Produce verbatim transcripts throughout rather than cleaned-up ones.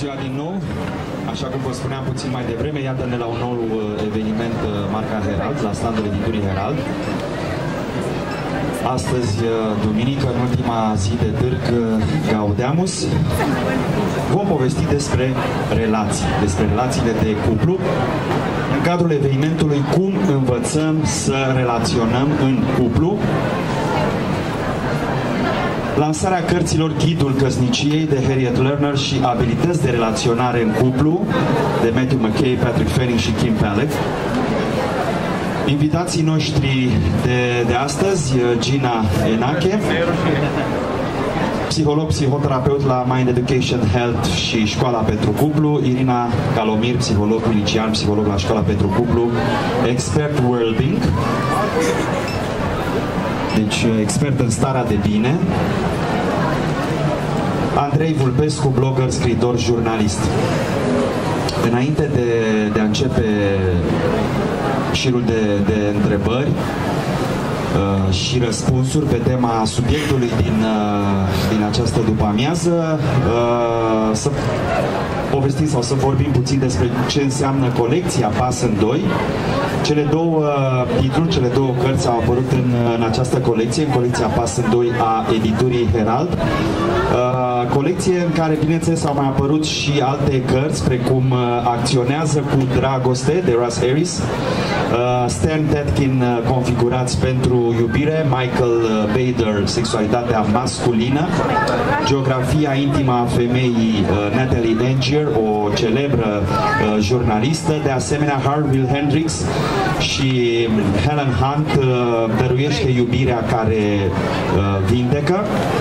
ziua din nou! Așa cum vă spuneam puțin mai devreme, iată-ne la un nou eveniment marca Herald, la standul editurii Herald. Astăzi, duminică, în ultima zi de târg Gaudeamus, vom povesti despre relații, despre relațiile de cuplu. În cadrul evenimentului, cum învățăm să relaționăm în cuplu. Lansarea cărților Ghidul Căsniciei de Harriet Lerner și Abilități de relaționare în cuplu de Matthew McKay, Patrick Fanning și Kim Pelec. Invitații noștri de, de astăzi, Gina Enache, psiholog, psihoterapeut la Mind Education Health și Școala pentru Cuplu, Irina Calomir, psiholog clinician, psiholog la Școala pentru Cuplu, expert Wellbeing, deci expert în starea de bine, Andrei Vulpescu, blogger, scriitor, jurnalist. Înainte de, de a începe șirul de, de întrebări uh, și răspunsuri pe tema subiectului din, uh, din această după-amiază, uh, să povestim sau să vorbim puțin despre ce înseamnă colecția Pas în doi. Cele două titluri, cele două cărți au apărut în, în această colecție, în colecția Pas în doi a editurii Herald. Uh, colecție în care, bineînțeles, au mai apărut și alte cărți, precum uh, Acționează cu dragoste, de Russ Harris, uh, Stan Tetkin, uh, Configurați pentru iubire, Michael uh, Bader, Sexualitatea masculină, Geografia intimă a femeii, uh, Natalie Angier, o celebră uh, jurnalistă, de asemenea Harville Hendricks și Helen Hunt, uh, Dăruiește iubirea care uh, vindecă.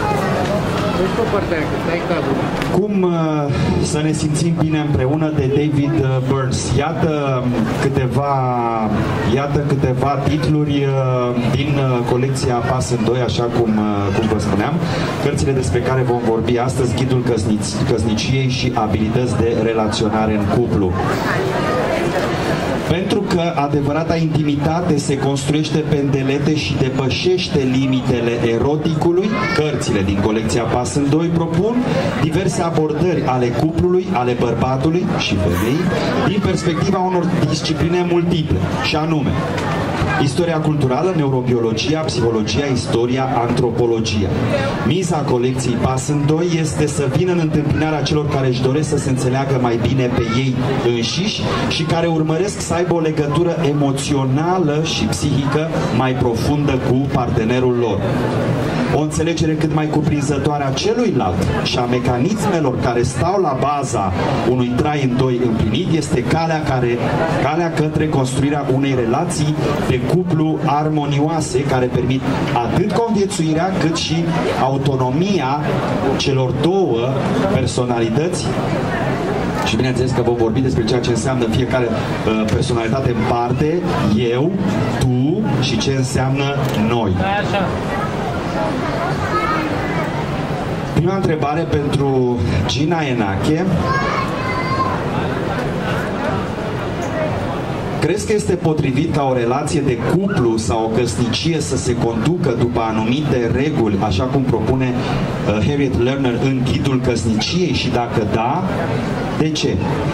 Cum uh, să ne simțim bine împreună, de David uh, Burns. Iată câteva, iată câteva titluri uh, din uh, colecția Pas în doi, așa cum, uh, cum vă spuneam. Cărțile despre care vom vorbi astăzi, Ghidul Căsnic- Căsniciei și Abilități de relaționare în cuplu. Pentru că adevărata intimitate se construiește pe îndelete și depășește limitele eroticului, cărțile din colecția Pas în doi propun diverse abordări ale cuplului, ale bărbatului și femeii, din perspectiva unor discipline multiple, și anume istoria culturală, neurobiologia, psihologia, istoria, antropologia. Miza colecției Pas în doi este să vină în întâmpinarea celor care își doresc să se înțeleagă mai bine pe ei înșiși și care urmăresc să aibă o legătură emoțională și psihică mai profundă cu partenerul lor. O înțelegere cât mai cuprinzătoare a celuilalt și a mecanismelor care stau la baza unui trai în doi împlinit este calea, care, calea către construirea unei relații de cuplu armonioase care permit atât conviețuirea cât și autonomia celor două personalități. Și bineînțeles că vom vorbi despre ceea ce înseamnă fiecare uh, personalitate în parte, eu, tu și ce înseamnă noi. Prima întrebare pentru Gina Enache. Crezi că este potrivit ca o relație de cuplu sau o căsnicie să se conducă după anumite reguli, așa cum propune uh, Harriet Lerner în Ghidul Căsniciei, și dacă da, de ce?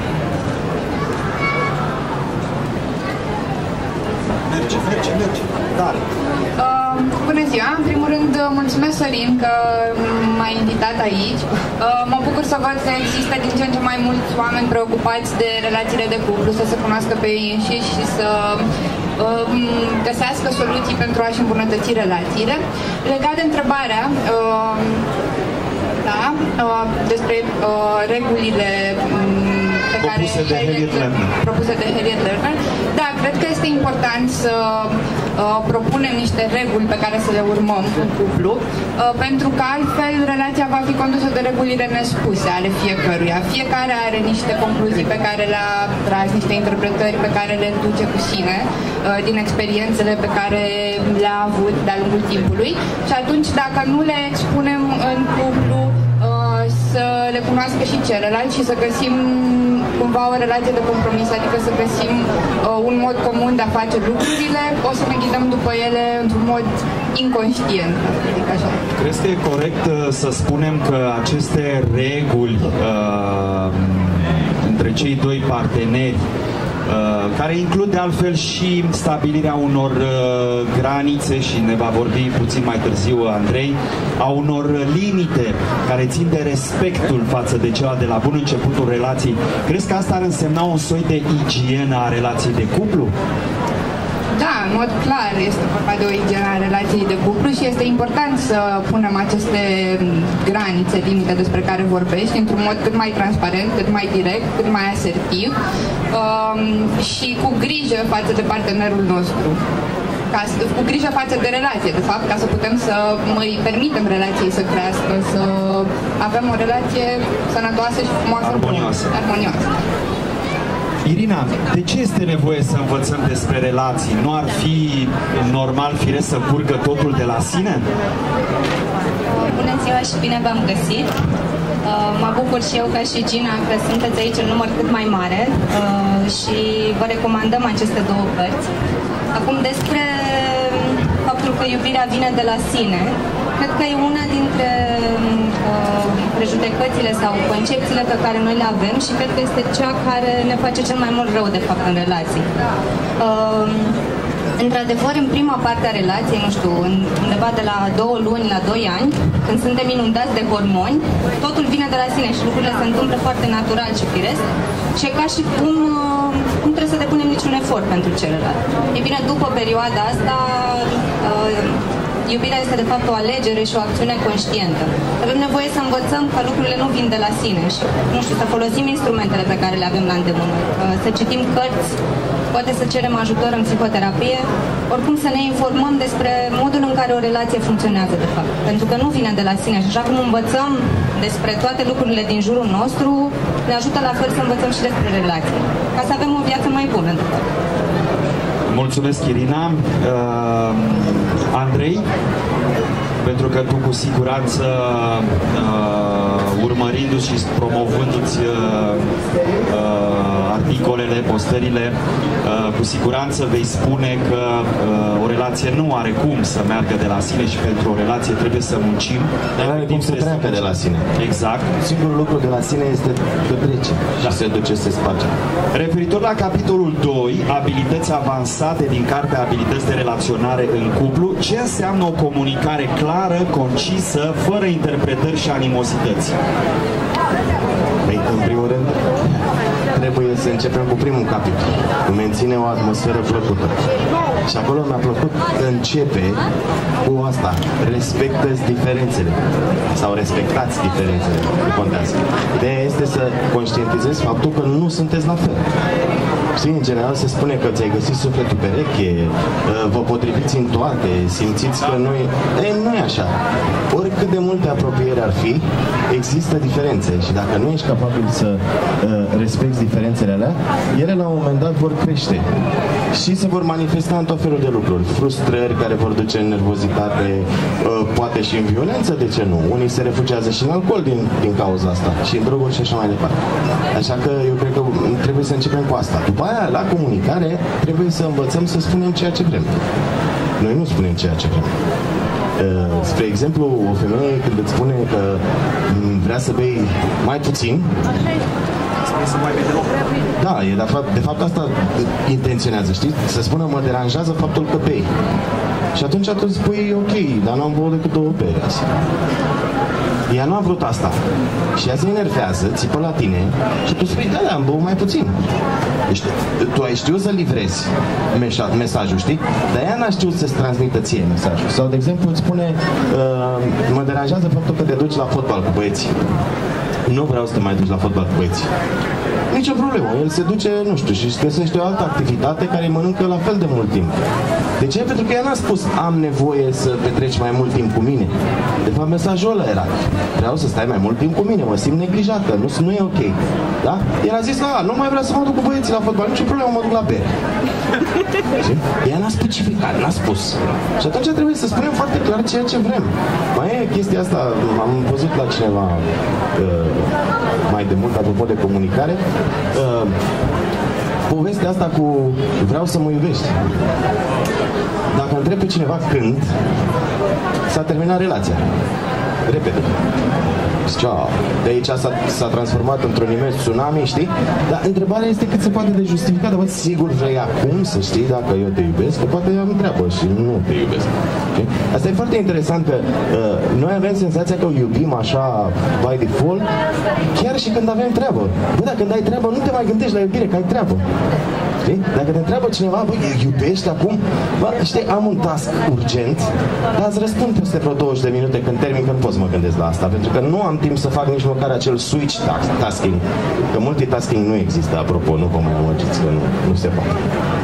Merge, merge, merge. Dar. Uh, bună ziua! În primul rând, mulțumesc, Sorin, că m-ai invitat aici. Uh, mă bucur să văd că există din ce în ce mai mulți oameni preocupați de relațiile de cuplu, să se cunoască pe ei înșiși și să uh, găsească soluții pentru a-și îmbunătăți relațiile. Legat de întrebarea uh, da, uh, despre uh, regulile um, pe care propuse de Harriet Lerner. propuse de Harriet Lerner. Da, cred că este important să uh, propunem niște reguli pe care să le urmăm în cuplu, uh, pentru că altfel relația va fi condusă de regulile nespuse ale fiecăruia. Fiecare are niște concluzii pe care le-a tras, niște interpretări pe care le duce cu sine uh, din experiențele pe care le-a avut de-a lungul timpului, și atunci dacă nu le expunem în cuplu, uh, să le cunoască și celălalt și să găsim cumva o relație de compromis, adică să găsim uh, un mod comun de a face lucrurile, o să ne ghidăm după ele într-un mod inconștient, adică așa. Crezi că e corect uh, să spunem că aceste reguli uh, între cei doi parteneri, Uh, care includ de altfel și stabilirea unor uh, granițe, și ne va vorbi puțin mai târziu Andrei, a unor limite care țin de respectul față de ceva de la bun începutul relației. Crezi că asta ar însemna un soi de igienă a relației de cuplu? Da, în mod clar este vorba de o igienă a relației de cuplu și este important să punem aceste granițe, limite despre care vorbești, într-un mod cât mai transparent, cât mai direct, cât mai asertiv um, și cu grijă față de partenerul nostru. Ca, cu grijă față de relație, de fapt, ca să putem să îi permitem relației să crească, să avem o relație sănătoasă și frumoasă. Armonioasă. Armonioasă. Irina, de ce este nevoie să învățăm despre relații? Nu ar fi normal, firesc, să curgă totul de la sine? Bună ziua și bine v-am găsit! Mă bucur și eu ca și Gina că sunteți aici în număr cât mai mare și vă recomandăm aceste două cărți. Acum, despre faptul că iubirea vine de la sine, cred că e una dintre uh, prejudecățile sau concepțiile pe care noi le avem și cred că este cea care ne face cel mai mult rău, de fapt, în relații. Uh, Într-adevăr, în prima parte a relației, nu știu, undeva de la două luni la doi ani, când suntem inundați de hormoni, totul vine de la sine și lucrurile se întâmplă foarte natural și firesc și e ca și cum uh, nu trebuie să depunem niciun efort pentru celălalt. E bine, după perioada asta, uh, iubirea este de fapt o alegere și o acțiune conștientă. Avem nevoie să învățăm că lucrurile nu vin de la sine și, nu știu, să folosim instrumentele pe care le avem la îndemână. Să citim cărți, poate să cerem ajutor în psihoterapie, oricum să ne informăm despre modul în care o relație funcționează de fapt. Pentru că nu vine de la sine și așa cum învățăm despre toate lucrurile din jurul nostru, ne ajută la fel să învățăm și despre relații, ca să avem o viață mai bună de fapt. Mulțumesc, Irina. Uh, Andrei, pentru că tu cu siguranță uh, urmărindu-ți și promovându-ți uh, uh, articolele, postările, uh, cu siguranță vei spune că uh, o relație nu are cum să meargă de la sine și pentru o relație trebuie să muncim. Dar are cum să treacă de la sine. Exact. Singurul lucru de la sine este că trece și da. se duce, se sparge. Referitor la capitolul doi, abilități avansate din cartea Abilități de relaționare în cuplu, ce înseamnă o comunicare clară, concisă, fără interpretări și animozități? Păi, în primul rând, trebuie să începem cu primul capitol, cu menține o atmosferă plăcută. Și acolo mi-a plăcut că începe cu asta, respectă-ți diferențele sau respectați diferențele, nu contează. Ideea este să conștientizezi faptul că nu sunteți la fel. Știi, în general se spune că ți-ai găsit sufletul pereche, vă potriviți în toate, simțiți că noi... Ei, nu e așa. Oricât de multe apropiere ar fi, există diferențe și dacă nu ești capabil să uh, respecti diferențele alea, ele la un moment dat vor crește și se vor manifesta în tot felul de lucruri. Frustrări care vor duce în nervozitate, uh, poate și în violență, de ce nu? Unii se refugiază și în alcool din, din cauza asta și în droguri și așa mai departe. Așa că eu cred că trebuie să începem cu asta. După aia, la comunicare, trebuie să învățăm să spunem ceea ce vrem. Noi nu spunem ceea ce vrem. Uh, spre exemplu, o femeie când îți spune că vrea să bei mai puțin, da, e de fapt, de fapt asta intenționează, știi? Să spună, mă deranjează faptul că bei. Și atunci tu spui, ok, dar n-am băut decât două beri azi. Ea nu a vrut asta. Și ea se enervează, țipă la tine și tu spui, da, da, am băut mai puțin. Deci, tu ai știut să livrezi mesajul, știi? Dar ea n-a știut să-ți transmită ție mesajul. Sau, de exemplu, îți spune, uh, mă deranjează faptul că te duci la fotbal cu băieții. Nu vreau să te mai duci la fotbal cu băieții. nicio problemă. El se duce, nu știu, și își găsește o altă activitate care îi mănâncă la fel de mult timp. De ce? Pentru că ea n-a spus am nevoie să petreci mai mult timp cu mine. De fapt, mesajul ăla era: vreau să stai mai mult timp cu mine, mă simt neglijată, nu, nu e ok. Da? El a zis: a, nu mai vreau să mă duc cu băieții la fotbal, nicio problemă, mă duc la bere. Ea n-a specificat, n-a spus. Și atunci trebuie să spunem foarte clar ceea ce vrem. Mai e chestia asta, am văzut la cineva uh, mai de mult, apropo de comunicare, uh, povestea asta cu vreau să mă iubești. Dacă întreb pe cineva când, s-a terminat relația. Repede. Zicea, de aici s-a transformat într-un imens tsunami, știi? Dar întrebarea este cât se poate de justificată. Bă, sigur vrei acum să știi dacă eu te iubesc? Că poate eu am treabă și nu te iubesc. Okay? Asta e foarte interesant că uh, noi avem senzația că o iubim așa by default, chiar și când avem treabă. Bă, dacă când ai treabă, nu te mai gândești la iubire, că ai treabă. Știi? Dacă te întreabă cineva, băi, iubești acum? Bă, știi, am un task urgent, dar îți răspund peste vreo douăzeci de minute când termin, că nu pot să mă gândesc la asta, pentru că nu am timp să fac nici măcar acel switch tasking. Că multitasking nu există, apropo, nu vă mai amăgiți, că nu, nu se poate.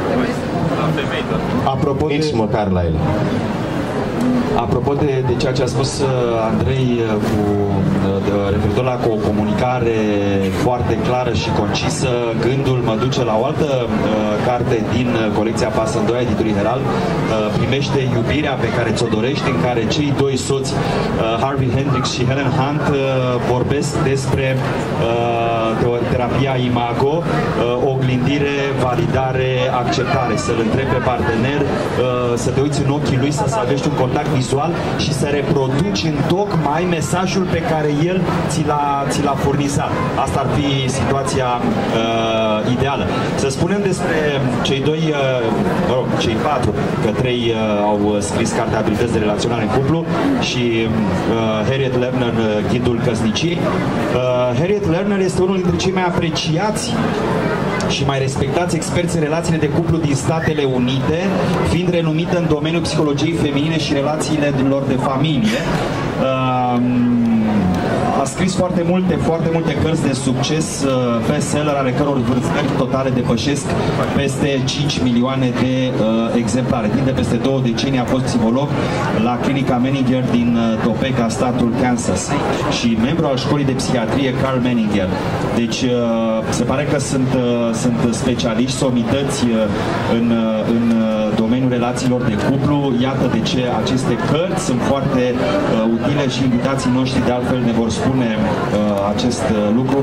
Apropo nici de... măcar la el. Apropo de, de ceea ce a spus Andrei cu, de, referitor la o comunicare foarte clară și concisă, gândul mă duce la o altă uh, carte din colecția Pass în doi, editurii Herald, uh, Primește iubirea pe care ți-o dorești, în care cei doi soți, uh, Harvey Hendrix și Helen Hunt, uh, vorbesc despre uh, terapia Imago, uh, oglindire, validare, acceptare, să-l întrebi pe partener, uh, să te uiți în ochii lui, să stabilești un contact vizual și să reproduci în tocmai mesajul pe care el ți l-a, ți l-a furnizat. Asta ar fi situația uh, ideală. Să spunem despre cei doi, uh, mă rog, cei patru, că trei uh, au scris cartea Abilități de relaționare în cuplu și uh, Harriet Lerner, uh, Ghidul căsniciei. Uh, Harriet Lerner este unul dintre cei mai apreciați și mai respectați experți în relațiile de cuplu din Statele Unite, fiind renumită în domeniul psihologiei feminine și relațiile lor de familie. Uh, a scris foarte multe, foarte multe cărți de succes, bestseller, ale căror vânzări totale depășesc peste cinci milioane de uh, exemplare. Timp de peste două decenii a fost psiholog la clinica Menninger din uh, Topeka, statul Kansas, și membru al școlii de psihiatrie Carl Menninger. Deci uh, se pare că sunt, uh, sunt specialiști, somități uh, în, uh, în uh, domeniul relațiilor de cuplu. Iată de ce aceste cărți sunt foarte uh, utile și invitații noștri de altfel ne vor spune uh, acest uh, lucru.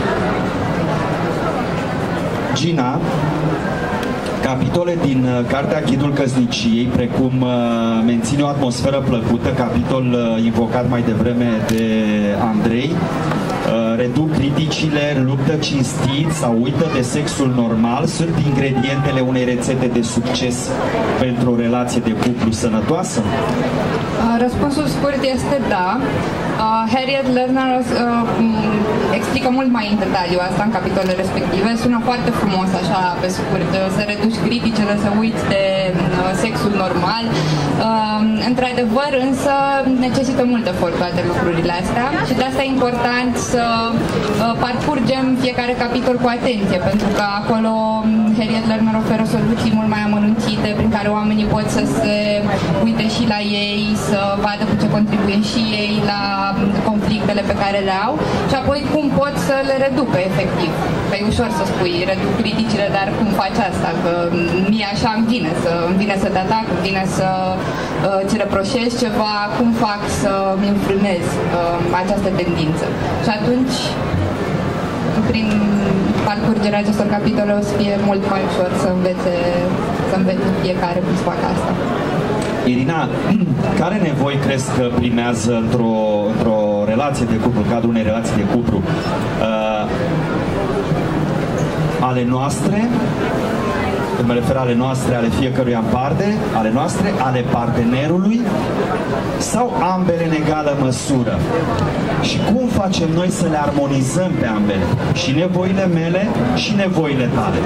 Gina, capitole din uh, cartea Ghidul căsniciei, precum uh, menține o atmosferă plăcută, capitol uh, invocat mai devreme de Andrei, uh, reduc criticile, luptă cinstit sau uită de sexul normal, sunt ingredientele unei rețete de succes pentru o relație de cuplu sănătoasă? Răspunsul scurt este da. Uh, Harriet Lerner uh, explică mult mai în detaliu asta în capitolele respective. Sună foarte frumos, așa, pe scurt, să reduci criticile, să uiți de uh, sexul normal. Uh, într-adevăr, însă, necesită mult efort toate lucrurile astea și de asta e important să uh, parcurgem fiecare capitol cu atenție, pentru că acolo Harriet Lerner oferă soluții mult mai amănunțite prin care oamenii pot să se uite și la ei, să vadă cu ce contribuie și ei la conflictele pe care le au și apoi cum pot să le reducă efectiv. Că e ușor să spui reduc criticile, dar cum faci asta? Că mie așa îmi vine să, îmi vine să te atac, îmi vine să uh, ți reproșez ceva, cum fac să-mi înfrânez uh, această tendință. Și atunci, prin parcurgerea acestor capitole, o să fie mult mai ușor să învețe, să învețe fiecare cum să facă asta. Irina, care nevoi crezi că primează într-o, într-o relație de cuplu, în cadrul unei relații de cuplu? Uh, ale noastre, când mă refer ale noastre, ale fiecăruia în parte, ale noastre, ale partenerului sau ambele în egală măsură? Și cum facem noi să le armonizăm pe ambele? Și nevoile mele și nevoile tale.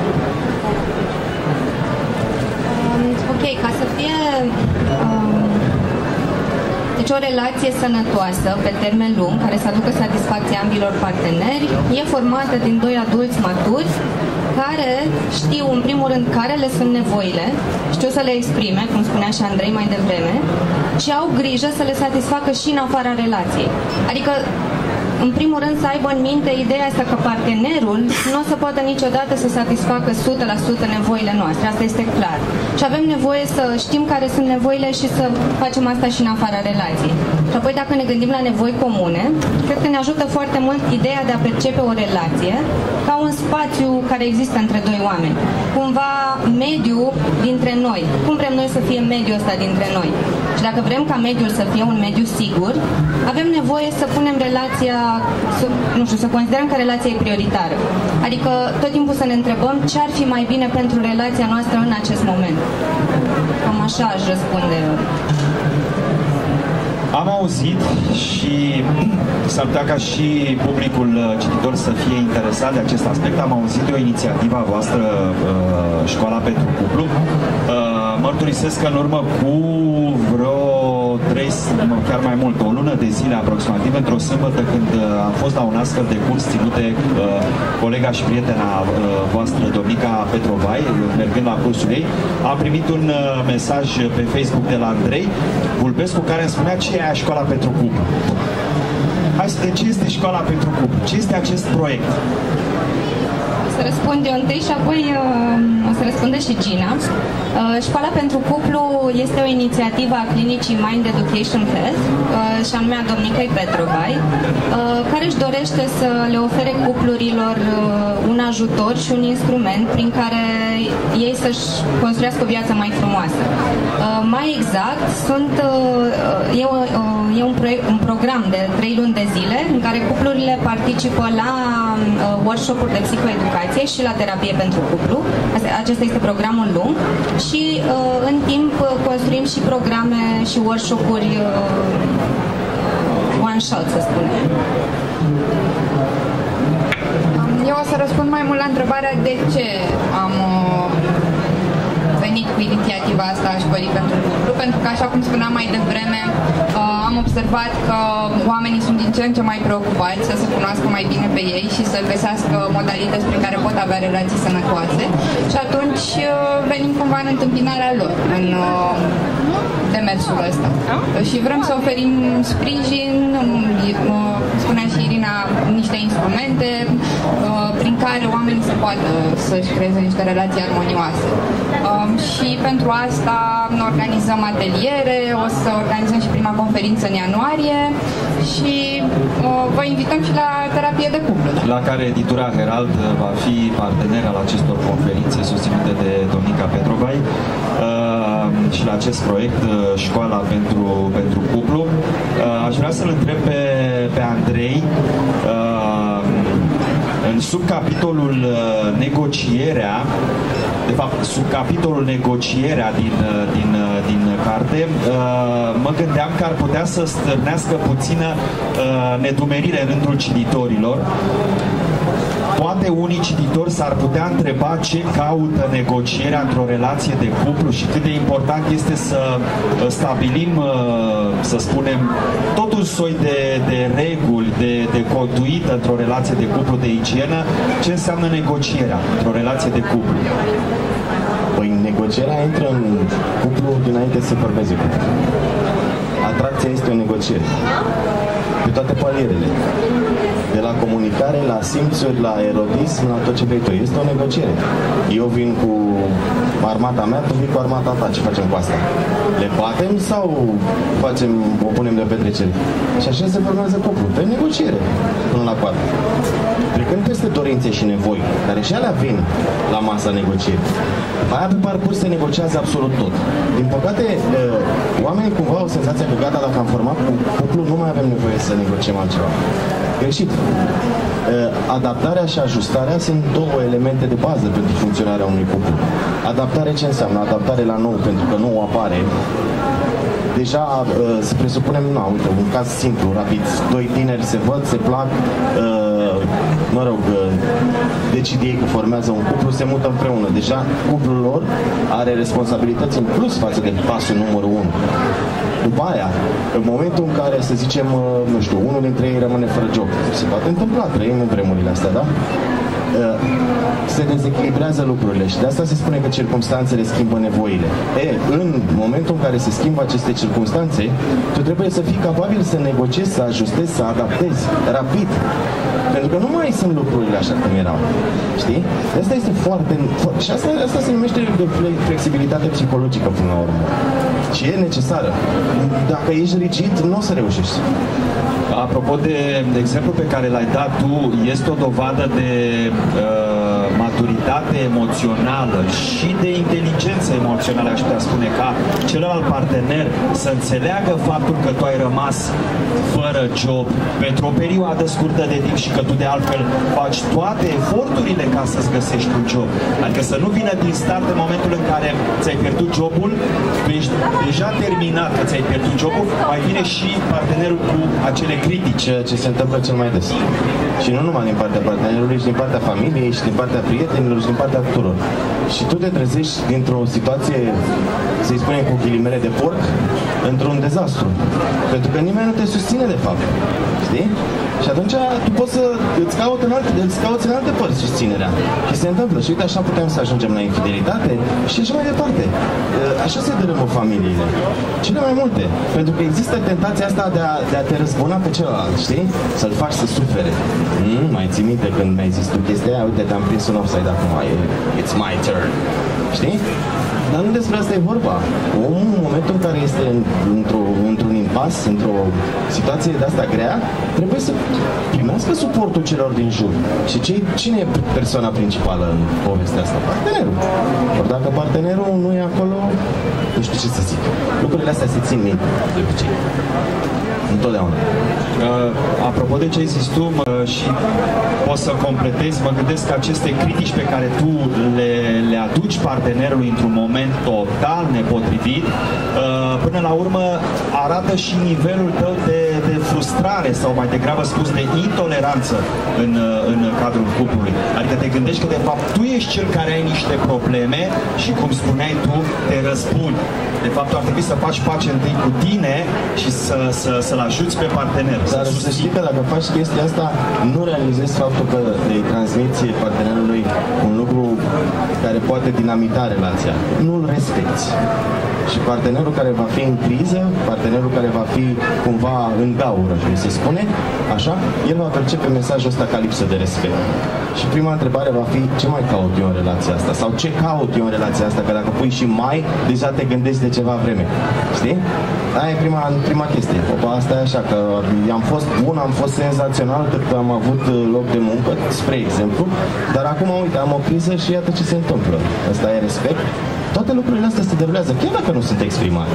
Ok, ca să fie um, Deci o relație sănătoasă, pe termen lung, care să aducă satisfacție ambilor parteneri, e formată din doi adulți maturi care știu, în primul rând, care le sunt nevoile, știu să le exprime, cum spunea și Andrei mai devreme, și au grijă să le satisfacă și în afara relației. Adică, în primul rând, să aibă în minte ideea asta că partenerul nu o să poată niciodată să satisfacă o sută la sută nevoile noastre. Asta este clar. Și avem nevoie să știm care sunt nevoile și să facem asta și în afara relației. Și apoi, dacă ne gândim la nevoi comune, cred că ne ajută foarte mult ideea de a percepe o relație ca un spațiu care există între doi oameni. Cumva mediu dintre noi. Cum vrem noi să fie mediul ăsta dintre noi? Și dacă vrem ca mediul să fie un mediu sigur, avem nevoie să punem relația, să, nu știu, să considerăm că relația e prioritară. Adică tot timpul să ne întrebăm ce ar fi mai bine pentru relația noastră în acest moment. Cam așa aș răspunde. Am auzit și s-ar putea ca și publicul cititor să fie interesat de acest aspect. Am auzit de o inițiativă a voastră, Școala pentru Cuplu. Mărturisesc că în urmă cu vreo trei, chiar mai mult, o lună de zile aproximativ, într-o sâmbătă, când am fost la un astfel de curs ținut de colega și prietena voastră, Dominica Petrovai, mergând la cursul ei, am primit un mesaj pe Facebook de la Andrei Vulpescu, care îmi spunea ce e aia Școala pentru Cuplu. Hai să, de ce este Școala pentru Cuplu? Ce este acest proiect? Să răspund eu întâi și apoi uh, o să răspunde și Gina. Uh, Școala pentru Cuplu este o inițiativă a clinicii Mind Education Health uh, și anume a Domnicăi Petrovai, uh, care își dorește să le ofere cuplurilor uh, un ajutor și un instrument prin care ei să-și construiască o viață mai frumoasă. Uh, mai exact, sunt, uh, e, o, uh, e un, proiect, un program de trei luni de zile în care cuplurile participă la uh, workshop-uri de psihoeducație și la terapie pentru cuplu. Acesta este programul lung și uh, în timp construim și programe și workshop-uri uh, one shot, să spunem. Eu o să răspund mai mult la întrebarea de ce am uh, venit cu inițiativa asta a Școlii pentru Cuplu, pentru că, așa cum spuneam mai devreme, uh, am observat că oamenii sunt din ce în ce mai preocupați să se cunoască mai bine pe ei și să găsească modalități prin care pot avea relații sănătoase și atunci uh, venim cumva în întâmpinarea lor în uh, demersul ăsta. Și vrem să oferim sprijin, uh, spunea și Irina, niște instrumente uh, prin care oamenii să poată să-și creeze niște relații armonioase. Um, și pentru asta organizăm ateliere, o să organizăm și prima conferință în ianuarie și uh, vă invităm și la terapie de cuplu. La care editura Herald va fi partener al acestor conferințe susținute de Dominica Petrovai uh, și la acest proiect uh, Școala pentru, pentru Cuplu. Uh, aș vrea să-l întreb pe, pe Andrei uh, în subcapitolul uh, negocierea, de fapt, sub capitolul negocierea din, din, din carte, mă gândeam că ar putea să stârnească puțină nedumerire în rândul cititorilor. Poate unii cititori s-ar putea întreba ce caută negocierea într-o relație de cuplu și cât de important este să stabilim, să spunem, tot un soi de, de reguli, de, de conduită într-o relație de cuplu, de igienă. Ce înseamnă negocierea într-o relație de cuplu? Păi negocierea intră în cuplu dinainte să formeze cuplu. Atracția este o negociere. Pe toate palierele. De la comunicare, la simțuri, la erotism, la tot ce vrei tu. Este o negociere. Eu vin cu armata mea, tu vii cu armata ta. Ce facem cu asta? Le batem sau facem, o punem de petrecere? Și așa se formează cuplu. Pe negociere. Până la coadă. Trecând peste dorințe și nevoi, care și alea vin la masa negocierii. Aia pe parcurs se negociază absolut tot. Din păcate, oamenii cumva au senzația că gata, dacă am format cuplu, nu mai avem nevoie să negociem altceva. Greșit. Adaptarea și ajustarea sunt două elemente de bază pentru funcționarea unui cuplu. Adaptare ce înseamnă? Adaptare la nou, pentru că nou apare. Deja să presupunem, nu, uite, un caz simplu, rapid. Doi tineri se văd, se plac, mă rog, decid ei că formează un cuplu, se mută împreună. Deja cuplul lor are responsabilități în plus față de pasul numărul unu. După aia, în momentul în care, să zicem, nu știu, unul dintre ei rămâne fără job, se poate întâmpla, trăim în vremurile astea, da? Se dezechilibrează lucrurile și de asta se spune că circumstanțele schimbă nevoile. E, în momentul în care se schimbă aceste circumstanțe, tu trebuie să fii capabil să negociezi, să ajustezi, să adaptezi rapid. Pentru că nu mai sunt lucrurile așa cum erau. Știi? Asta este foarte... Și asta, asta se numește de flexibilitate psihologică până la urmă. Și e necesară. Dacă ești rigid, nu o să reușești. Apropo de, de exemplu pe care l-ai dat tu, este o dovadă de uh, maturitate emoțională și de inteligență emoțională, aș putea spune, ca celălalt partener să înțeleagă faptul că tu ai rămas fără job pentru o perioadă scurtă de timp și că tu de altfel faci toate eforturile ca să-ți găsești un job. Adică să nu vină din start în momentul în care ți-ai pierdut jobul, tu ești deja terminat că ți-ai pierdut jobul, mai vine și partenerul cu acele critici. Ceea ce se întâmplă cel mai des. Și nu numai din partea partenerului, și din partea familiei, și din partea prietenilor, și din partea tuturor. Și tu te trezești dintr-o situație, să-i spunem cu ghilimele de porc, într-un dezastru. Pentru că nimeni nu te susține de fapt. Știi? Și atunci tu poți să îți cauți în alte, îți cauți în alte părți susținerea. Și se întâmplă. Și uite, așa putem să ajungem la infidelitate și așa mai departe. Așa se dărâmă familiile. Cele mai multe. Pentru că există tentația asta de a, de a te răzbuna pe celălalt, știi? Să-l faci să sufere. Mm, mai ții minte când mi-ai zis tu chestia aia? Uite, te-am prins un offside acum. It's my turn. Știi? Dar nu despre asta e vorba. Omul, în momentul în care este într-o, într-un impas, într-o situație de asta grea, trebuie să primească suportul celor din jur. Și cei, cine e persoana principală în povestea asta? Partenerul. Ori dacă partenerul nu e acolo, nu știu ce să zic. Lucrurile astea se țin minte, de obicei. Întotdeauna. Uh, apropo de ce ai zis tu, mă, și poți să completezi, mă gândesc că aceste critici pe care tu le, le aduci partenerului într-un moment total nepotrivit, uh, până la urmă arată și nivelul tău de, de frustrare sau mai degrabă spus de intoleranță în, în cadrul cuplului. Adică te gândești că de fapt tu ești cel care ai niște probleme și cum spuneai tu, te răspuni. De fapt ar trebui să faci pace întâi cu tine și să, să, să-l ajuți pe partener. Dar să, să știi că dacă faci chestia asta, nu realizezi faptul că îi transmiți partenerului un lucru care poate dinamita relația. Nu-l respecti. Și partenerul care va fi în criză, partenerul care va fi cumva în gaură, cum se spune, așa, el va percepe mesajul ăsta ca lipsă de respect. Și prima întrebare va fi, ce mai caut eu în relația asta? Sau ce caut eu în relația asta? Că dacă pui și mai, deja te gândești de ceva vreme. Știi? Aia e prima, prima chestie. Opa, asta e așa, că am fost bun, am fost senzațional cât am avut loc de muncă, spre exemplu, dar acum, uite, am o criză și iată ce se întâmplă. Ăsta e respect. Toate lucrurile astea se derulează, chiar dacă nu sunt exprimate.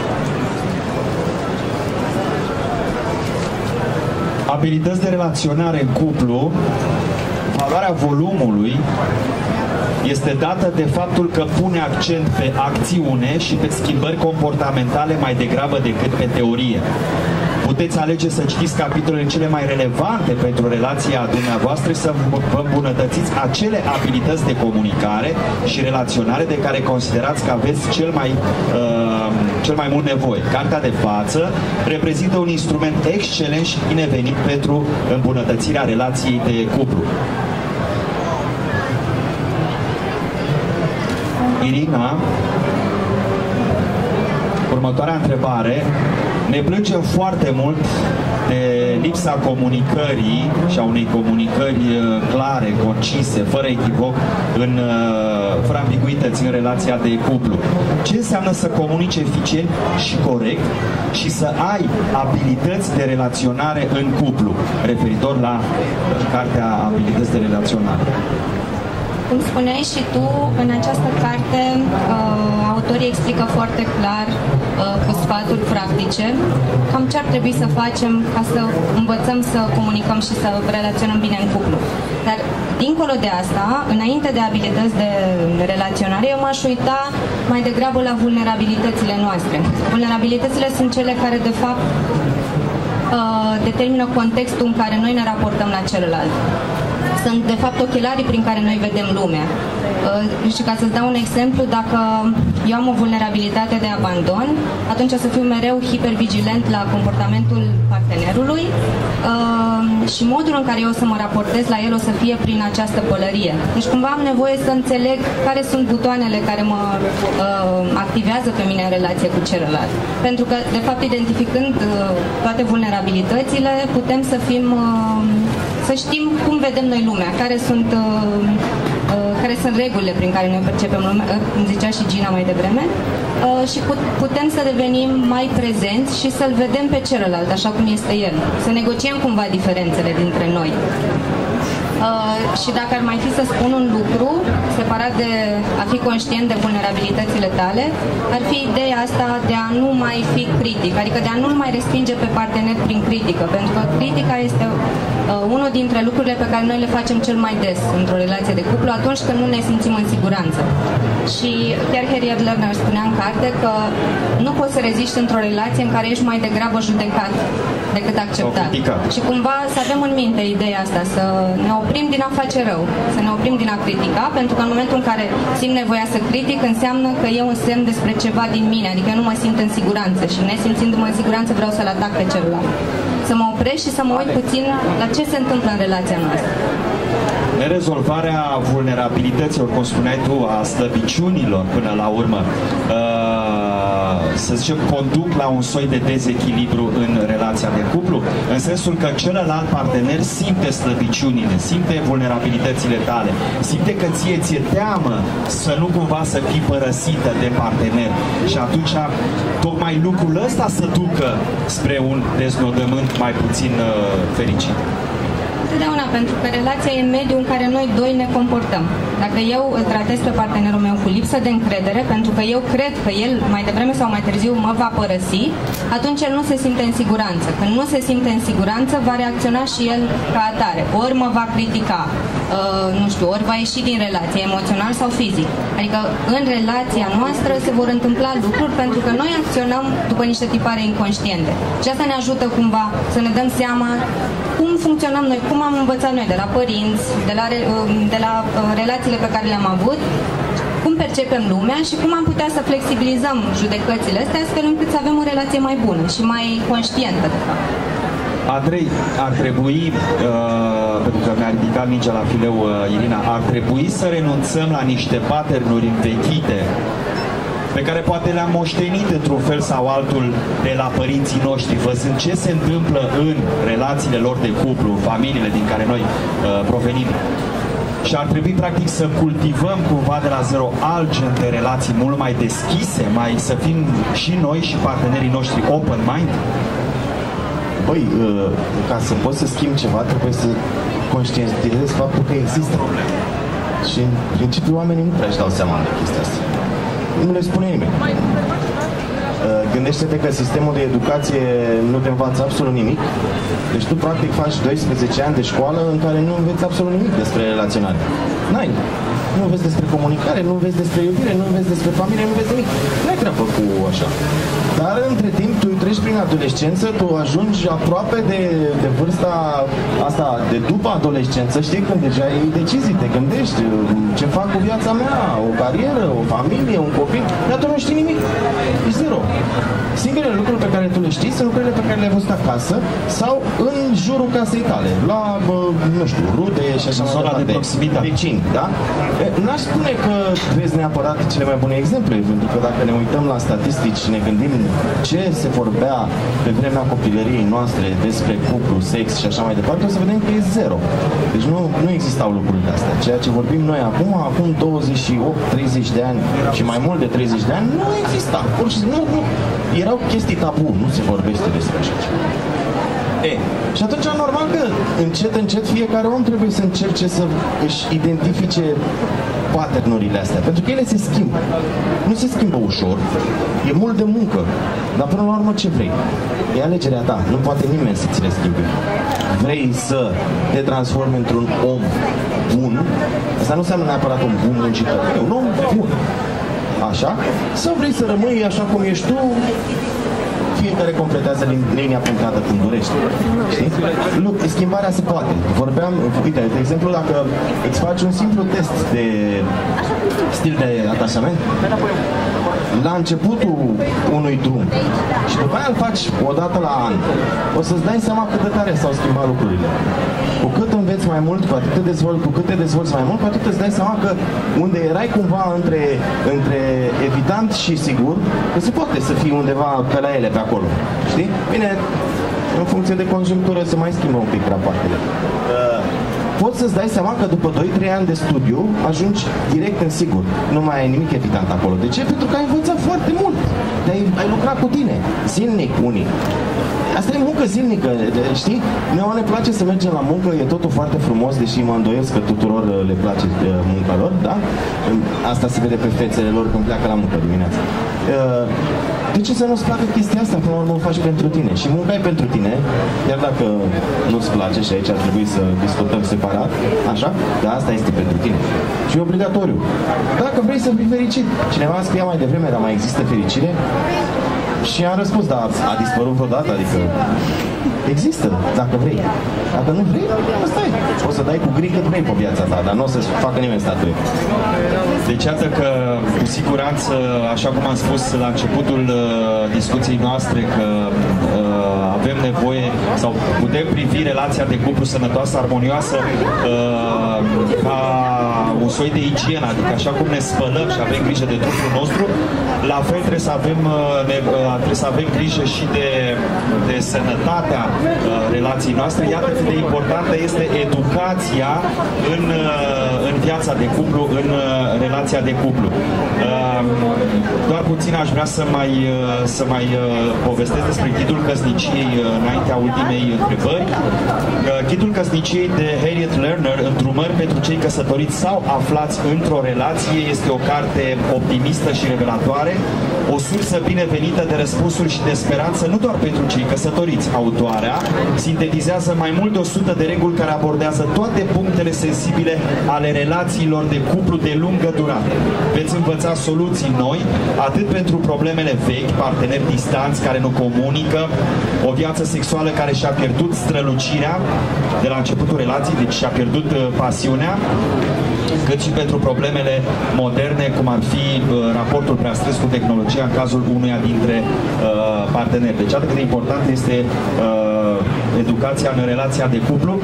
Abilități de relaționare în cuplu, valoarea volumului este dată de faptul că pune accent pe acțiune și pe schimbări comportamentale mai degrabă decât pe teorie. Puteți alege să citiți capitolele cele mai relevante pentru relația dumneavoastră și să vă îmbunătățiți acele abilități de comunicare și relaționare de care considerați că aveți cel mai, uh, cel mai mult nevoie. Cartea de față reprezintă un instrument excelent și binevenit pentru îmbunătățirea relației de cuplu. Irina, următoarea întrebare. Ne plângem foarte mult de lipsa comunicării și a unei comunicări clare, concise, fără echivoc, în, fără ambiguități în relația de cuplu. Ce înseamnă să comunici eficient și corect și să ai abilități de relaționare în cuplu, referitor la cartea Abilități de relaționare? Cum spuneai și tu, în această carte uh, autorii explică foarte clar uh, cu sfaturi practice cam ce ar trebui să facem ca să învățăm să comunicăm și să relaționăm bine în cuplu. Dar dincolo de asta, înainte de abilități de relaționare, eu m-aș uita mai degrabă la vulnerabilitățile noastre. Vulnerabilitățile sunt cele care de fapt uh, determină contextul în care noi ne raportăm la celălalt. sunt de fapt ochelarii prin care noi vedem lumea. Și ca să-ți dau un exemplu, dacă eu am o vulnerabilitate de abandon, atunci o să fiu mereu hipervigilent la comportamentul partenerului și modul în care eu o să mă raportez la el o să fie prin această pălărie. Deci cumva am nevoie să înțeleg care sunt butoanele care mă activează pe mine în relație cu celălalt. Pentru că, de fapt, identificând toate vulnerabilitățile, putem să fim, să știm cum vedem noi lumea, care sunt care sunt regulile prin care noi percepem lumea, cum zicea și Gina mai devreme, și putem să devenim mai prezenți și să-l vedem pe celălalt așa cum este el. Să negociem cumva diferențele dintre noi. Uh, și dacă ar mai fi să spun un lucru, separat de a fi conștient de vulnerabilitățile tale, ar fi ideea asta de a nu mai fi critic, adică de a nu-l mai respinge pe partener prin critică, pentru că critica este uh, unul dintre lucrurile pe care noi le facem cel mai des într-o relație de cuplu, atunci când nu ne simțim în siguranță. Și chiar Harriet Lerner spunea în carte că nu poți să reziști într-o relație în care ești mai degrabă judecat decât acceptat. Și cumva să avem în minte ideea asta, să ne oprim din a face rău, să ne oprim din a critica, pentru că în momentul în care simt nevoia să critic, înseamnă că e un semn despre ceva din mine, adică eu nu mă simt în siguranță și nesimțindu-mă în siguranță vreau să-l atac pe celălalt. Să mă opresc și să mă uit puțin la ce se întâmplă în relația noastră. Nerezolvarea vulnerabilităților, cum spuneai tu, a slăbiciunilor până la urmă, să zicem, conduc la un soi de dezechilibru în relația de cuplu, în sensul că celălalt partener simte slăbiciunile, simte vulnerabilitățile tale, simte că ție ți-e teamă să nu cumva să fii părăsită de partener și atunci tocmai lucrul ăsta să ducă spre un deznodământ mai puțin uh, fericit. Întotdeauna, pentru că relația e mediul în care noi doi ne comportăm. Dacă eu îl tratez pe partenerul meu cu lipsă de încredere, pentru că eu cred că el mai devreme sau mai târziu mă va părăsi, atunci el nu se simte în siguranță. Când nu se simte în siguranță, va reacționa și el ca atare. Ori mă va critica, uh, nu știu, ori va ieși din relație, emoțional sau fizic. Adică în relația noastră se vor întâmpla lucruri pentru că noi acționăm după niște tipare inconștiente. Și asta ne ajută cumva să ne dăm seama cum funcționăm noi, cum am învățat noi de la părinți, de la, de la uh, relațiile pe care le-am avut, cum percepem lumea și cum am putea să flexibilizăm judecățile astea astfel încât să avem o relație mai bună și mai conștientă, de fapt. Andrei, ar trebui, uh, pentru că mi-a ridicat mingea la fileu uh, Irina, ar trebui să renunțăm la niște patternuri învechite pe care poate le-am moștenit într-un fel sau altul de la părinții noștri, văzând ce se întâmplă în relațiile lor de cuplu, familiile din care noi uh, provenim. Și ar trebui, practic, să cultivăm cumva de la zero alt gen de relații mult mai deschise, mai să fim și noi și partenerii noștri open mind? Băi, uh, ca să poți să schimbi ceva, trebuie să conștientizezi faptul că există probleme. Și, în principiu, oamenii nu prea își dau seama de chestia asta. Nu le spune nimeni. Gândește-te că sistemul de educație nu te învață absolut nimic. Deci tu practic faci doisprezece ani de școală în care nu înveți absolut nimic despre relaționare. N-ai. Nu înveți despre comunicare, nu înveți despre iubire, nu înveți despre familie, nu înveți nimic. N-ai treabă cu așa. Dar între timp tu treci prin adolescență, tu ajungi aproape de, de vârsta asta de după adolescență, știi, când deja ai decizii, te gândești ce fac cu viața mea, o carieră, o familie, un copil, dar tu nu știi nimic. E zero. Singurele lucruri pe care tu le știi sunt lucrurile pe care le-ai văzut acasă sau în jurul casei tale, la, bă, nu știu, rude și așa mai departe. De proximitate. Vecini, da? N-aș spune că vezi neapărat cele mai bune exemple, pentru că dacă ne uităm la statistici și ne gândim ce se vorbea pe vremea copilăriei noastre despre cuplu, sex și așa mai departe, o să vedem că e zero. Deci nu, nu existau lucrurile astea. Ceea ce vorbim noi acum, acum douăzeci și opt treizeci de ani și mai mult de treizeci de ani, nu exista. Pur și nu, nu. Erau chestii tabu, nu se vorbește despre așa ceva. E, și atunci normal că încet, încet fiecare om trebuie să încerce să își identifice patternurile astea, pentru că ele se schimbă. Nu se schimbă ușor, e mult de muncă, dar până la urmă ce vrei? E alegerea ta, nu poate nimeni să ți le schimbe. Vrei să te transformi într-un om bun, asta nu înseamnă neapărat un bun muncitor, e un om bun. Așa? Sau vrei să rămâi așa cum ești tu, fiecare completează linia punctată cum dorește. Știi? Schimbarea se poate. Vorbeam, uite, de exemplu, dacă îți faci un simplu test de stil de atașament, la începutul unui drum și după aia îl faci o dată la an, o să-ți dai seama cât de tare s-au schimbat lucrurile. Cu cât înveți mai mult, cu atât te dezvolți, cu cât te dezvolți mai mult, cu atât îți dai seama că unde erai cumva între, între evident și sigur, că se poate să fii undeva pe la ele pe acolo. Știi? Bine, în funcție de conjunctură se mai schimbă un pic rapoartele. Poți să-ți dai seama că după doi trei ani de studiu ajungi direct în sigur. Nu mai ai nimic evident acolo. De ce? Pentru că ai învățat foarte mult. Ai, ai lucrat cu tine. Zilnic, unii. Asta e muncă zilnică, știi? Noi ne place să mergem la muncă, e totul foarte frumos, deși mă îndoiesc că tuturor le place munca lor, da? Asta se vede pe fețele lor când pleacă la muncă dimineața. De ce să nu-ți placă chestia asta? Până la urmă o faci pentru tine. Și munca e pentru tine, chiar dacă nu-ți place și aici ar trebui să discutăm separat, așa? Dar asta este pentru tine. Și e obligatoriu. Dacă vrei să fii fericit. Cineva scria mai devreme, dar mai există fericire? Și am răspuns, da, a dispărut vreodată, adică există, dacă vrei. Dacă nu vrei, asta e. Poți să dai cu gri cât vrei pe viața ta, dar nu o să facă nimeni statuie. Deci iată că, cu siguranță, așa cum am spus la începutul uh, discuției noastre, că uh, avem nevoie sau putem privi relația de cuplu sănătoasă, armonioasă, uh, ca un soi de igienă, adică așa cum ne spălăm și avem grijă de trupul nostru, la fel trebuie să avem, uh, ne, uh, trebuie să avem grijă și de, de sănătatea uh, relației noastre. Iată cât de importantă este educația în, uh, în viața de cuplu, în uh, relația de cuplu. Uh, doar puțin aș vrea să mai, uh, să mai uh, povestesc despre ghidul căsniciei uh, înaintea ultimei întrebări. Uh, ghidul căsniciei de Harriet Lerner, Îndrumări pentru cei căsătoriți sau aflați într-o relație, este o carte optimistă și revelatoare, o sursă binevenită de răspunsuri și de speranță nu doar pentru cei căsătoriți. Autoarea sintetizează mai mult de o sută de reguli care abordează toate punctele sensibile ale relațiilor de cuplu de lungă durată. Veți învăța soluții noi, atât pentru problemele vechi, parteneri distanți care nu comunică, o viață sexuală care și-a pierdut strălucirea de la începutul relației, deci și-a pierdut uh, pasiunea, cât și pentru problemele moderne, cum ar fi uh, raportul prea strâns cu tehnologia în cazul unuia dintre uh, parteneri. Deci atât de important este uh, educația în relația de cuplu.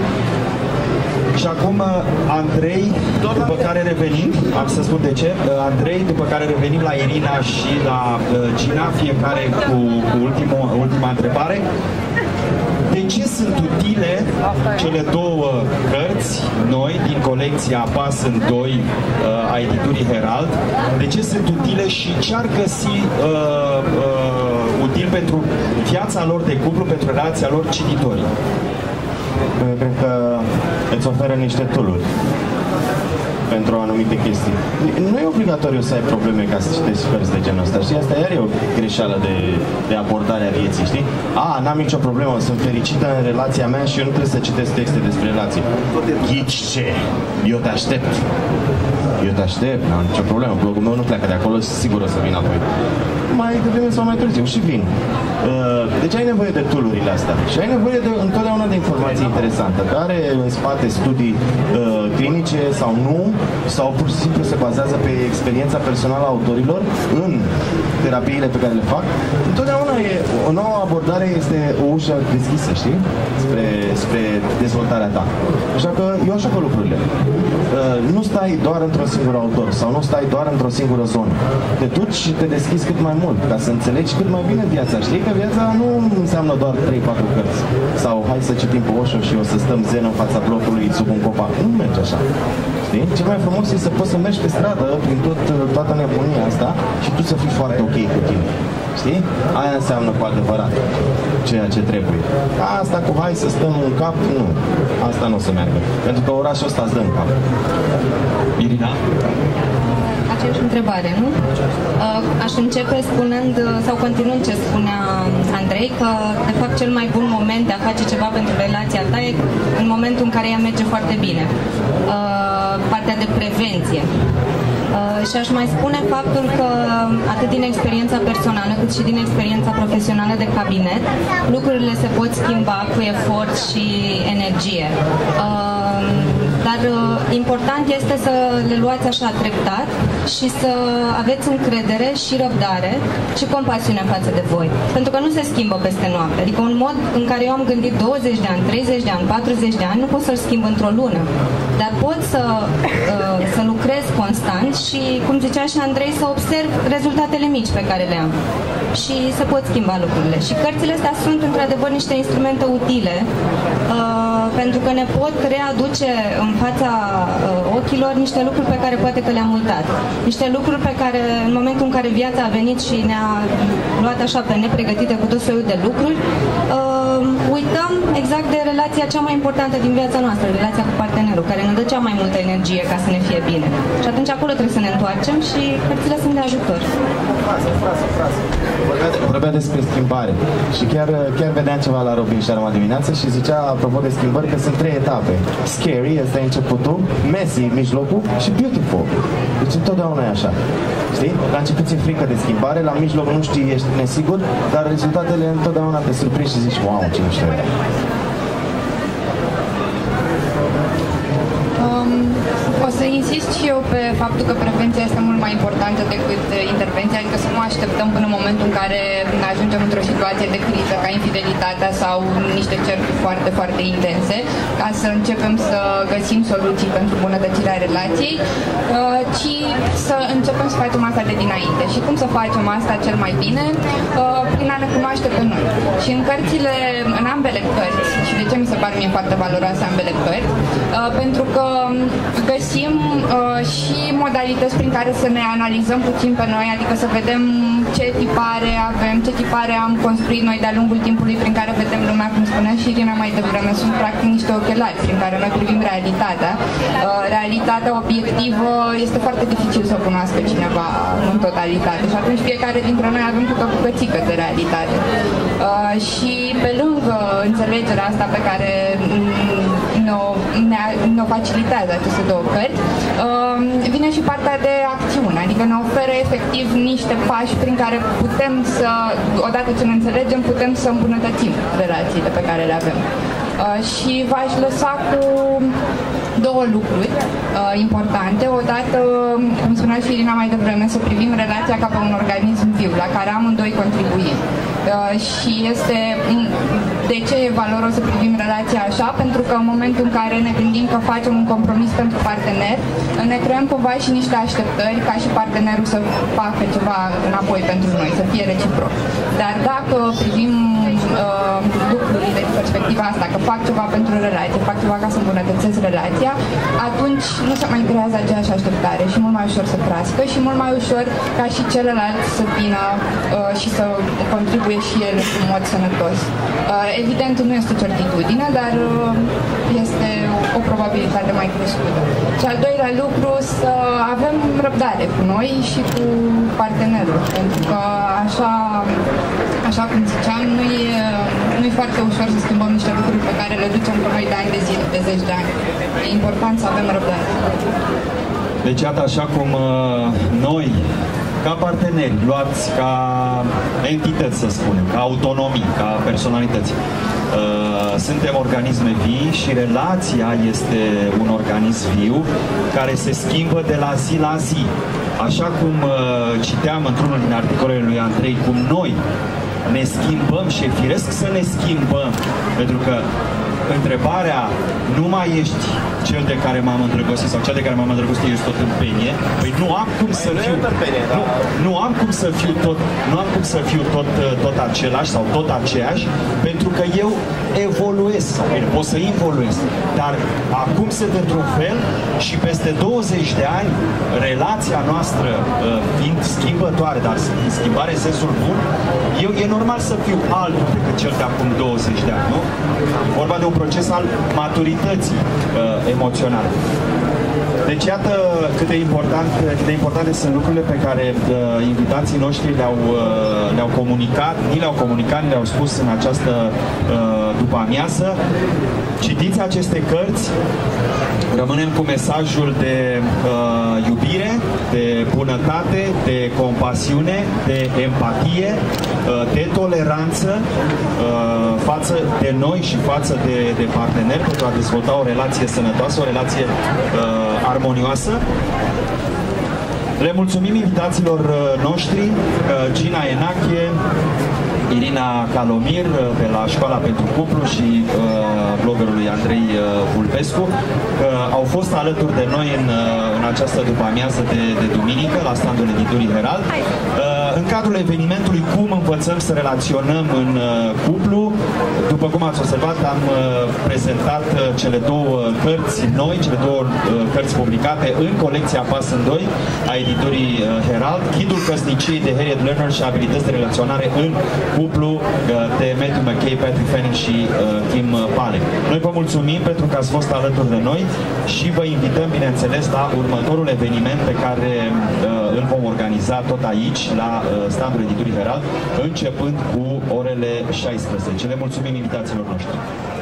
Și acum Andrei, după care revenim, am să spun de ce, Andrei, după care revenim la Irina și la uh, Gina, fiecare cu, cu ultimul, ultima întrebare. De ce sunt utile cele două cărți noi din colecția Apa sunt doi uh, a editurii Herald? De ce sunt utile și ce ar găsi uh, uh, util pentru viața lor de cuplu, pentru relația lor cititorii? Cred că îți oferă niște tool-uri pentru anumite chestii. Nu e obligatoriu să ai probleme ca să citești cărți de genul ăsta, știi? Asta iar e o greșeală de, de abordare a vieții, știi? A, n-am nicio problemă, sunt fericită în relația mea și eu nu trebuie să citesc texte despre relații. Ghici ce? Eu te aștept. Eu te aștept, n-am nicio problemă. Blogul meu nu pleacă de acolo, sigur o să vin apoi. Mai devreme sau mai târziu și vin. Deci ai nevoie de tool-urile astea. Și ai nevoie de, întotdeauna de informații interesante, care în spate studii uh, clinice sau nu, sau pur și simplu se bazează pe experiența personală a autorilor în terapiile pe care le fac. Întotdeauna e, o nouă abordare este o ușă deschisă, știi? Spre, spre dezvoltarea ta. Așa că eu așa văd lucrurile. Uh, nu stai doar într-un singur autor sau nu stai doar într-o singură zonă. Te duci și te deschizi cât mai mult ca să înțelegi cât mai bine viața. Știi că viața nu înseamnă doar trei patru cărți. Sau hai să citim pe Osho și o să stăm zen în fața blocului sub un copac. Nu merge așa. Știi? Cel mai frumos e să poți să mergi pe stradă prin tot, toată nebunia asta și tu să fii foarte ok cu tine. Știi? Aia înseamnă cu adevărat ceea ce trebuie. Asta cu hai să stăm în cap, nu. Asta nu o să meargă. Pentru că orașul ăsta îți dă în cap. Irina? Aceeași întrebare, nu? Aș începe spunând, sau continuând ce spunea Andrei, că de fapt cel mai bun moment de a face ceva pentru relația ta e în momentul în care ea merge foarte bine. Partea de prevenție. și aș mai spune faptul că atât din experiența personală cât și din experiența profesională de cabinet, lucrurile se pot schimba cu efort și energie. Dar important este să le luați așa treptat și să aveți încredere și răbdare și compasiune față de voi. Pentru că nu se schimbă peste noapte. Adică un mod în care eu am gândit douăzeci de ani, treizeci de ani, patruzeci de ani, nu pot să-l schimb într-o lună. Dar pot să, să lucrez constant și, cum zicea și Andrei, să observ rezultatele mici pe care le am. Și se pot schimba lucrurile. Și cărțile astea sunt într-adevăr niște instrumente utile uh, pentru că ne pot readuce în fața uh, ochilor niște lucruri pe care poate că le-am uitat. Niște lucruri pe care în momentul în care viața a venit și ne-a luat așa pe nepregătite cu tot soiul de lucruri, uh, uităm exact de relația cea mai importantă din viața noastră, relația cu partenerul, care ne dă cea mai multă energie ca să ne fie bine. Și atunci acolo trebuie să ne întoarcem și cărțile sunt de ajutor. Frase, frase, frase. Vorbea, de, vorbea despre schimbare și chiar, chiar vedeam ceva la Robin Sharma dimineață și zicea, apropo de schimbări, că sunt trei etape. Scary, ăsta e începutul, messy, mijlocul și beautiful. Deci întotdeauna e așa. Știi? La început ți-e frică de schimbare, la mijloc nu știi, ești nesigur, dar rezultatele întotdeauna te surprinzi și zici, wow, ce mișto e. O să insist și eu pe faptul că prevenția este mult mai importantă decât intervenția, adică să nu așteptăm până în momentul în care ajungem într-o situație de criză ca infidelitatea sau niște certuri foarte, foarte intense, ca să începem să găsim soluții pentru bunătățirea relației, ci să începem să facem asta de dinainte. Și cum să facem asta cel mai bine? Prin a ne cunoaște pe noi. Și în cărțile, în ambele cărți, și de ce mi se par mie foarte valoroase ambele cărți, pentru că găsim uh, și modalități prin care să ne analizăm puțin pe noi, adică să vedem ce tipare avem, ce tipare am construit noi de-a lungul timpului prin care vedem lumea, cum spunea și Irina mai devreme, sunt practic niște ochelari prin care noi privim realitatea. Uh, realitatea obiectivă este foarte dificil să o cunoască cineva în totalitate și atunci fiecare dintre noi avem câte o bucățică de realitate. Uh, și pe lângă înțelegerea asta pe care ne-o, ne, ne-o facilitează aceste două cărți, vine și partea de acțiune, adică ne oferă efectiv niște pași prin care putem să, odată ce ne înțelegem, putem să îmbunătățim relațiile pe care le avem. Și v-aș lăsa cu două lucruri uh, importante. Odată, cum spunea și Irina mai devreme, să privim relația ca pe un organism viu, la care amândoi contribuim. Uh, și este... De ce e valoros să privim relația așa? Pentru că în momentul în care ne gândim că facem un compromis pentru partener, ne creăm cumva și niște așteptări ca și partenerul să facă ceva înapoi pentru noi, să fie reciproc. Dar dacă privim uh, lucrurile din perspectiva asta, că fac ceva pentru relație, fac ceva ca să îmbunătățesc relația, atunci nu se mai creează aceeași așteptare și mult mai ușor să crească și mult mai ușor ca și celălalt să vină uh, și să contribuie și el în mod sănătos. Uh, evident, nu este certitudine, dar uh, este o probabilitate mai crescută. Și al doilea lucru, să avem răbdare cu noi și cu partenerul, pentru că așa, așa cum ziceam, nu e, nu e foarte ușor să schimbăm niște lucruri pe care le ducem cu noi de ani de zile, de zeci de ani. E important să avem răbdare. Deci, iată, așa cum uh, noi, ca parteneri, luați ca entități, să spunem, ca autonomii, ca personalități, uh, suntem organisme vii și relația este un organism viu care se schimbă de la zi la zi. Așa cum uh, citeam într-unul din articolele lui Andrei, cum noi ne schimbăm și e firesc să ne schimbăm, pentru că întrebarea, nu mai ești cel de care m-am îndrăgostit sau cel de care m-am îndrăgostit, ești tot în penie, păi nu am cum să fiu nu, nu am cum să fiu tot nu am cum să fiu tot, tot același sau tot aceeași, pentru că eu evoluez sau bine, pot să evoluez, dar acum sunt într-un fel și peste douăzeci de ani relația noastră fiind schimbătoare, dar schimbare în sensul bun, eu, e normal să fiu altul decât cel de acum douăzeci de ani, nu? Vorba de un proces al maturității uh, emoționale. Deci iată cât de, important, cât de importante sunt lucrurile pe care uh, invitații noștri le-au uh, le-au comunicat, ni le-au comunicat, ni le-au spus în această uh, după amiază. Citiți aceste cărți, Rămânem cu mesajul de uh, iubire, de bunătate, de compasiune, de empatie, uh, de toleranță uh, față de noi și față de, de parteneri pentru a dezvolta o relație sănătoasă, o relație uh, armonioasă. Le mulțumim invitațiilor noștri, Gina Enache, Irina Calomir de la Școala pentru Cuplu și uh, bloggerului Andrei uh, Vulpescu, că au fost alături de noi în, uh, în această după-amiază de, de duminică la standul editurii Herald. Uh, în cadrul evenimentului Cum învățăm să relaționăm în uh, cuplu, după cum ați observat, am uh, prezentat uh, cele două cărți noi, cele două uh, cărți publicate în colecția Pas în doi a editurii uh, Herald, Ghidul căsniciei de Harriet Lerner și abilități de relaționare în cuplu de Matthew McKay, Patrick Fanning și uh, Kim Palek. Noi vă mulțumim pentru că ați fost alături de noi și vă invităm, bineînțeles, la următorul eveniment pe care uh, îl vom organiza tot aici, la uh, standul editurii Herald, începând cu orele șaisprezece. Le mulțumim invitațiilor noștri.